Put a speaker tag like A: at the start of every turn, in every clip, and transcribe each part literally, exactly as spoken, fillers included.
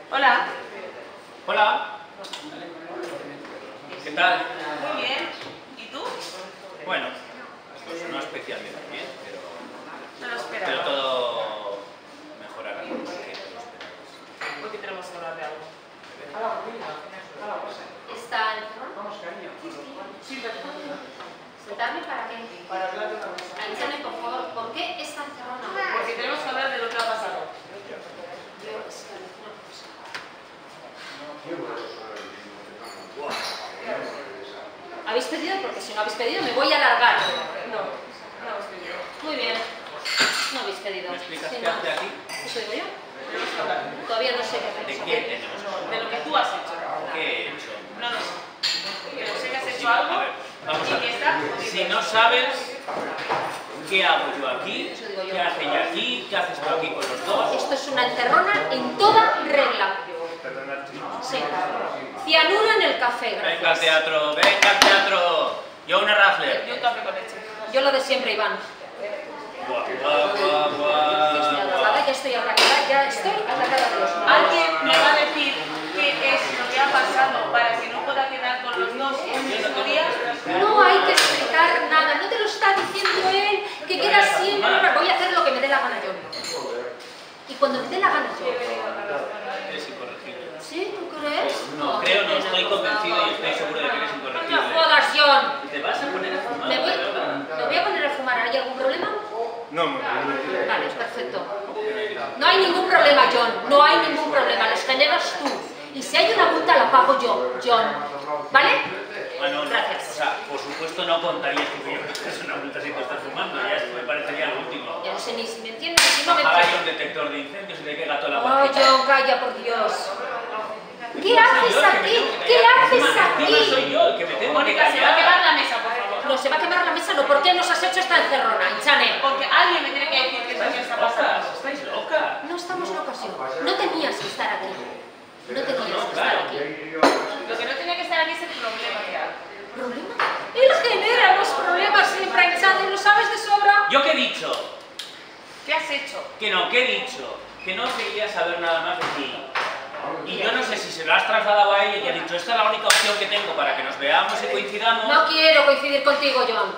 A: Hola.
B: Hola. ¿Qué tal?
A: Muy bien. ¿Y tú?
B: Bueno, pues no especialmente bien, pero,
A: No lo esperaba.
B: pero todo mejorará.
A: ¿Por qué tenemos que hablar de algo?
C: ¿Está el zorro?
D: Vamos, cariño.
A: Sí, pero...
C: ¿Sentarme para qué?
D: Para hablar de una cosa.
C: Avísame, por favor, ¿por qué es tan cerrona?
A: Porque tenemos que hablar de lo que ha pasado.
C: Yo, es que no cosa. ¿Habéis pedido? Porque si no habéis pedido me voy a alargar.
A: No, no hemos pedido.
C: Muy bien. No habéis pedido.
B: ¿Me explicas
C: Sí,
B: qué
C: no.
B: hace aquí?
C: ¿Eso digo yo?
A: Tenemos que hablar.
C: Todavía no sé qué
B: ¿De
C: hacemos.
B: qué tenemos que hablar?
A: De lo que tú has hecho.
B: ¿Qué he hecho?
A: No lo sé. Pero sé que has
B: Sí,
A: hecho
B: a
A: algo
B: ver, vamos
A: y
B: a
A: que
B: ver.
A: está...
B: Si no sabes qué hago yo aquí,
C: Eso digo yo.
B: qué hace ella aquí, qué haces tú aquí con los dos.
C: Esto es una encerrona en toda regla. Sí. Cianuro en el café,
B: Venga al
C: gracias.
B: teatro, venga al teatro. Yo una Raffler.
A: Y un café con leche.
C: Yo lo de siempre, Iván.
B: Guau, guau, guau, guau,
C: Ya estoy
B: guau.
C: atacada, ya estoy atacada, ya estoy atacada de los malos.
A: ¿Alguien me va a decir qué es lo que ha pasado para que no pueda quedar con los dos en estos días?
C: No hay que explicar nada, no te lo está diciendo él, que queda siempre, voy a hacer lo que me dé la gana yo. Y cuando me dé la gana yo.
B: Es incorregible.
C: ¿Sí? ¿Tú crees?
B: No, creo, no estoy convencido y estoy seguro de que eres
C: No me
B: incorregible.
C: jodas, John.
B: ¿Te vas a poner a fumar?
C: Me voy,
B: de verdad?
C: me voy a poner a fumar, ¿hay algún problema?
D: No, no, no.
C: Vale, perfecto. No hay ningún problema, John, no hay ningún problema, los generas tú. Y si hay una multa la pago yo, John. ¿Vale?
B: Bueno, no,
C: Gracias.
B: o sea, por supuesto no contarías que yo es una multa si tú estás fumando, ya eso me parecería lo último.
C: Ya no sé ni si me entiendes, si no me
B: Ojalá haya
C: entiendes.
B: un detector de incendios y de qué gato la
C: Ay,
B: guantita.
C: John, calla, por Dios. ¿Qué
B: No soy
C: haces
B: yo el que me
C: aquí?
B: tengo que
C: ¿Qué
B: callar.
C: haces
B: Encima- encima soy
C: aquí?
B: yo el que me tengo que
A: Mónica, se va a
B: callar.
A: quemar la mesa, por favor.
C: No, se va a quemar la mesa, no. ¿Por qué nos has hecho esta encerrona, Inchane?
A: Porque alguien me tiene que decir qué es lo que está pasando.
B: Locas, estáis locas.
C: No estamos locos, yo. No tenías que estar aquí. No tenías que estar
B: claro.
C: aquí.
A: Lo que no tenía que estar aquí es el problema que hay.
C: ¿Problema? Él genera los problemas siempre, Inchane, ¿lo sabes de sobra?
B: ¿Yo qué he dicho?
A: ¿Qué has hecho?
B: Que no, ¿qué he dicho? Que no quería saber nada más de ti. Y yo no sé si se lo has trasladado a ella y ha dicho, esta es la única opción que tengo para que nos veamos y coincidamos.
C: No quiero coincidir contigo, John.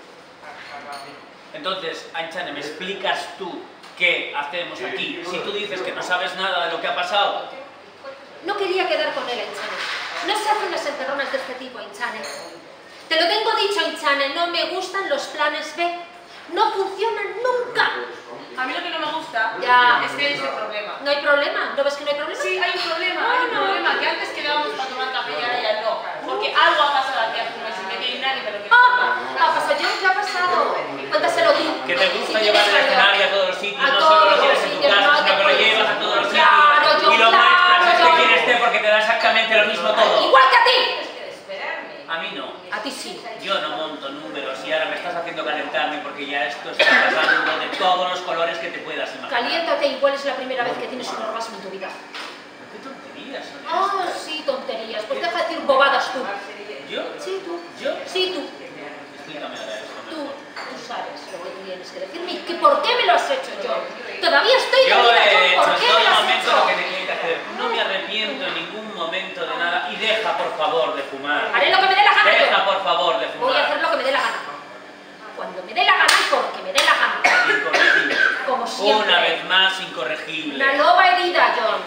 B: Entonces, Ainchane, ¿me explicas tú qué hacemos aquí? Si tú dices que no sabes nada de lo que ha pasado.
C: No quería quedar con él, Inchane. No se hacen las encerronas de este tipo, Inchane. Te lo tengo dicho, Inchane, no me gustan los planes B. No funcionan nunca.
A: A mí lo que no me gusta
C: Ya.
A: es que hay ese problema.
C: ¿No hay problema? ¿No ves que no hay problema?
A: Sí, hay un problema, hay un problema. Que antes quedábamos para tomar café y ahora ya no. Porque algo ha pasado aquí hace un mes y medio y nadie me lo quiere
C: ¡Ah!
A: contar.
C: Ha pasado, John, ¿qué ha pasado? Cuéntaselo tú.
B: Que te
C: Si
B: gusta
C: tienes
B: llevar el
C: valor.
B: escenario a todos los sitios,
C: A
B: no
C: todos
B: solo lo
C: los
B: quieres en tu
C: sitios,
B: casa,
C: no
B: sino
C: te
B: que lo
C: puedes.
B: llevas a todos los
C: Claro,
B: sitios.
C: yo,
B: Y lo
C: claro,
B: muestras, esté
C: yo.
B: quien esté, porque te da exactamente lo mismo todo.
C: Igual que a ti.
B: A mí no.
C: A ti sí.
B: Yo no monto números y ahora me estás haciendo calentarme porque ya esto está pasando de todos los colores que te puedas imaginar.
C: Caliéntate, igual es la primera vez que tienes un orgasmo en tu vida.
B: ¿Qué tonterías son
C: Oh,
B: estas?
C: sí, tonterías. Pues deja de decir bobadas tú.
B: ¿Yo?
C: Sí, tú.
B: ¿Yo?
C: Sí, tú.
B: Explícame ahora esto
C: Tú.
B: mejor.
C: Tú sabes lo que tienes que decirme. ¿Y que por qué me lo has hecho, John? Todavía estoy
B: Yo
C: dolida,
B: he
C: John.
B: hecho
C: ¿Por
B: en
C: qué
B: todo
C: me lo has
B: momento
C: hecho?
B: lo que tenía que hacer. No me arrepiento en ningún momento de nada y deja por favor de fumar.
C: Haré lo que me dé la gana,
B: Deja
C: John.
B: por favor de
C: Voy a hacer
B: fumar.
C: lo que me dé la gana. Cuando me dé la gana y porque me dé la gana.
B: Incorregible.
C: Como siempre.
B: Una vez más incorregible.
C: Una loba herida, John.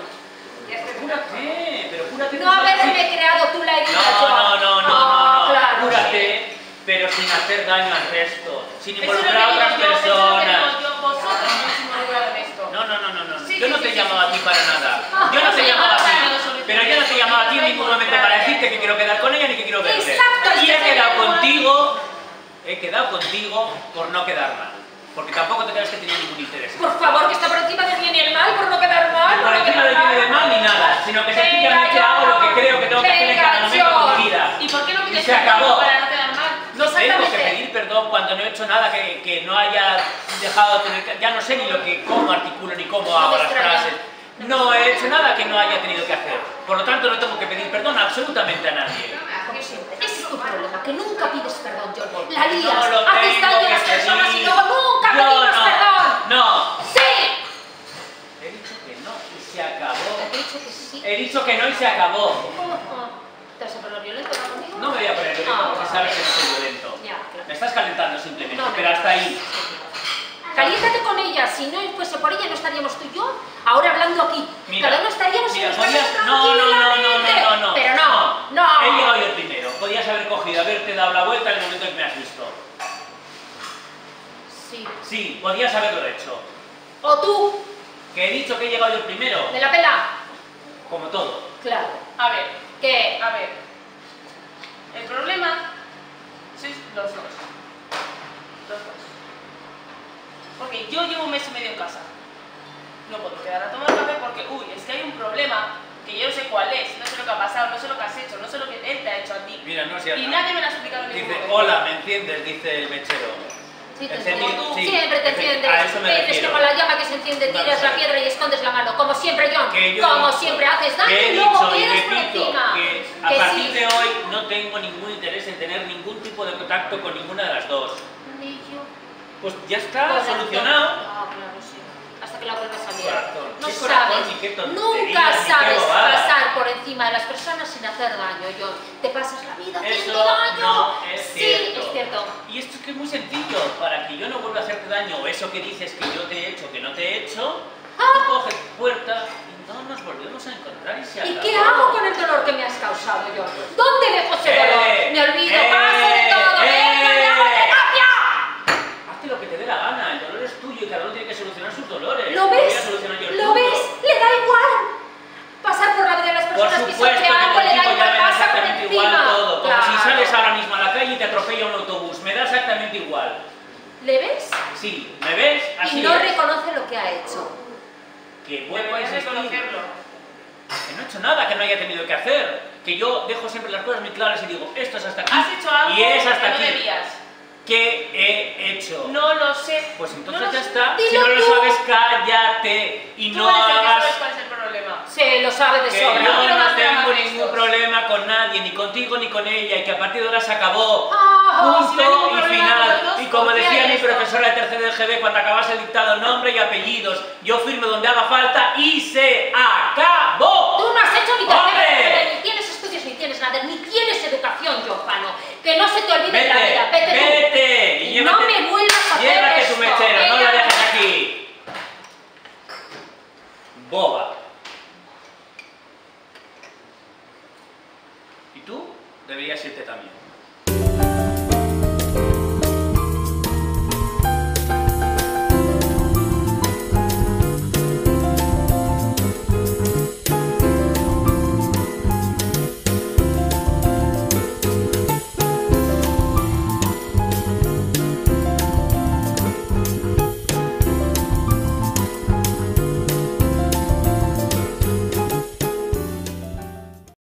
B: Cúrate, pero cúrate.
C: No haberme creado tú la herida,
B: No,
C: John.
B: no, no, no,
C: Ah,
B: no, no.
C: claro,
B: Cúrate, pero sin hacer daño al resto, sin
A: Eso es lo que
B: involucrar a
A: digo
B: otras
A: yo, eso es lo que digo
B: personas.
A: yo. Vosotros no os involucrado en esto.
B: No, no, no, no, no.
A: Sí,
B: Yo
A: sí,
B: no
A: sí,
B: te
A: sí,
B: llamaba
A: sí,
B: a ti
A: sí,
B: para
A: sí, sí,
B: nada.
A: sí.
B: Yo no te
A: Sí,
B: llamaba a
A: para
B: ti,
A: la solución.
B: pero yo no te llamaba a ti en ningún momento para decirte que quiero quedar con ella ni que quiero verte.
C: Exacto,
B: Y
C: es
B: he
C: que
B: quedado
C: me-
B: contigo, he quedado contigo por no quedar mal. Porque tampoco te creas que tenía ningún interés.
C: Por favor, que está por encima del bien y el mal, por no quedar mal,
B: Ni
C: por
B: por
C: no
B: encima
C: quedar
B: del bien y del mal
C: mal.
B: ni nada, sino que
C: Venga,
B: sencillamente
C: John.
B: hago lo que creo que tengo que hacer en cada
C: Venga,
B: momento de
C: John.
B: mi vida.
A: ¿Y por qué no
B: Y
A: pides
B: se
A: perdón
B: acabó.
A: para no quedar mal?
B: No tengo que
C: Exactamente.
B: pedir perdón cuando no he hecho nada que, que no haya dejado de tener que... Ya no sé ni lo que, cómo articulo ni cómo
C: No
B: hago
C: me
B: las
C: extraña.
B: frases. No he hecho nada que no haya tenido que hacer. Por lo tanto, no tengo que pedir perdón absolutamente a nadie.
C: Como siempre. Ese es tu problema, que nunca pides perdón, John. La lías,
B: No lo
C: haces
B: tengo
C: daño a
B: que
C: las personas y
B: pedir.
C: luego nunca
B: Yo
C: pedimos
B: no.
C: perdón.
B: No.
C: ¡Sí!
B: He dicho que no y se acabó.
C: ¿Qué dicho que sí.
B: He dicho que no y se acabó.
C: Oh, ¿te vas a poner violento ahora conmigo?
B: No me voy a poner violento
C: Ah,
B: porque
C: vale.
B: sabes que no soy violento.
C: Ya, claro.
B: Me estás calentando simplemente,
C: No, no,
B: pero hasta ahí.
C: Caliéntate con ella, si no fuese por ella no estaríamos tú y yo ahora hablando aquí.
B: Mira,
C: Cada uno estaríamos
B: mira,
C: en nuestra
B: podías...
C: casa
B: No, no, no, no, no,
C: tranquilamente.
B: no, no.
C: Pero no, no.
B: He llegado yo el primero. Podías haber cogido, haberte dado la vuelta en el momento en que me has visto.
C: Sí.
B: Sí, podías haberlo hecho.
C: O tú,
B: Que he dicho que he llegado yo el primero.
C: de la pela.
B: Como todo.
C: Claro.
A: A ver,
C: ¿Qué?
A: a ver. El problema sois los dos. Los dos. Porque yo llevo un mes y medio en casa. No puedo quedar a tomar café porque, uy, es que hay un problema que yo no sé cuál es, no sé lo que ha pasado, no sé lo que has hecho, no sé lo que él te ha hecho a ti.
B: Mira, no es cierto.
A: Y nadie me lo ha explicado en ningún
B: Dice,
A: momento.
B: hola, ¿me entiendes? Dice el mechero.
C: Sí, te
B: Encendí-
C: entiendo.
A: tú.
B: sí,
C: Siempre te
B: efe-
C: enciendes.
B: A eso me
C: Ves que
B: refiero.
C: con la llama que se enciende tiras
B: Vamos a
C: la
B: ver.
C: piedra y escondes la mano. Como siempre, John.
B: Que yo he
C: Como
B: dicho-
C: siempre haces daño
B: que he
C: y luego
B: dicho y
C: quieres por
B: repito
C: encima.
B: que a
C: Que
B: partir
C: sí.
B: de hoy no tengo ningún interés en tener ningún tipo de contacto con ninguna de las dos.
C: Ni yo.
B: Pues ya está,
C: Corazón.
B: solucionado.
C: Ah, claro, sí. Hasta que la vuelvas a mirar.
B: Corazón.
C: No
B: ¿Qué corazón
C: sabes,
B: ni qué tonterías,
C: nunca
B: ni qué
C: sabes
B: bobadas?
C: pasar por encima de las personas sin hacer daño, John. Te pasas la vida haciendo
B: Eso
C: daño.
B: no es
C: sí,
B: cierto.
C: es cierto.
B: Y esto es que es muy sencillo. Para que yo no vuelva a hacerte daño o eso que dices que yo te he hecho, que no te he hecho,
C: Ah.
B: tú coges puerta y no nos volvemos a encontrar y se
C: ¿Y
B: acabó.
C: qué hago con el dolor que me has causado, John? ¿Dónde dejo ese
B: Eh,
C: dolor? Me olvido,
B: eh,
C: paso de todo.
B: eh.
C: ¡Venga, ya, terapia!
B: Hazte lo que te dé la gana, el dolor es tuyo y cada uno tiene que solucionar sus dolores.
C: ¿Lo
B: No voy a
C: ves?
B: solucionar yo el
C: ¿Lo
B: tuyo.
C: ves? Le da igual. Pasar por la vida de las
B: Por
C: personas
B: supuesto que
C: pisoteando, le da
B: contigo ya
C: igual,
B: me da
C: pasa por
B: exactamente
C: encima.
B: igual todo. Como si
C: Claro.
B: sales ahora mismo a la calle y te atropella un autobús. Me da exactamente igual.
C: ¿Le ves?
B: Sí, ¿me ves? Así
C: Y no
B: es.
C: reconoce lo que ha hecho.
B: Que vuelvo a
A: Deberías
B: insistir.
A: reconocerlo.
B: Que no he hecho nada que no haya tenido que hacer. Que yo dejo siempre las cosas muy claras y digo, esto es hasta aquí.
A: Has hecho algo
B: y es hasta
A: que no
B: aquí.
A: debías.
B: ¿Qué he hecho?
A: No lo sé.
B: Pues entonces
A: No lo
B: ya
A: sé.
B: está. Si
C: Dilo
B: no lo
C: tú.
B: sabes, cállate. Y
A: Tú
B: no
A: eres el que
B: hagas...
A: sabes cuál es el problema.
C: Se lo sabe de
B: Que
C: sobra.
B: yo
A: quiero
B: no
A: más
B: tengo
A: dramas
B: ningún
A: estos.
B: problema con nadie, ni contigo ni con ella, y que a partir de ahora se acabó.
C: Ah,
A: y si no hay ningún
B: Punto y
A: problema con los
B: final.
A: dos,
B: Y como
A: ¿por qué
B: decía
A: hay
B: mi
A: esto?
B: profesora de tercero de G B cuando acabase el dictado, nombre y apellidos, yo firmo donde haga falta y se acabó.
C: Tú no has hecho ni tercero
B: ¡Hombre!
C: de carrera, ni tienes estudios, ni tienes nada, ni tienes educación, Giovanni. Que no se te olvide
B: Vete,
C: la vida. Vete tú.
B: vete. Y
C: Y no
B: llévate-
C: me vuelvas a hacer
B: Llévate
C: esto.
B: tu mechero, no
C: Venga.
B: la dejes aquí. Boba. Y tú deberías irte también.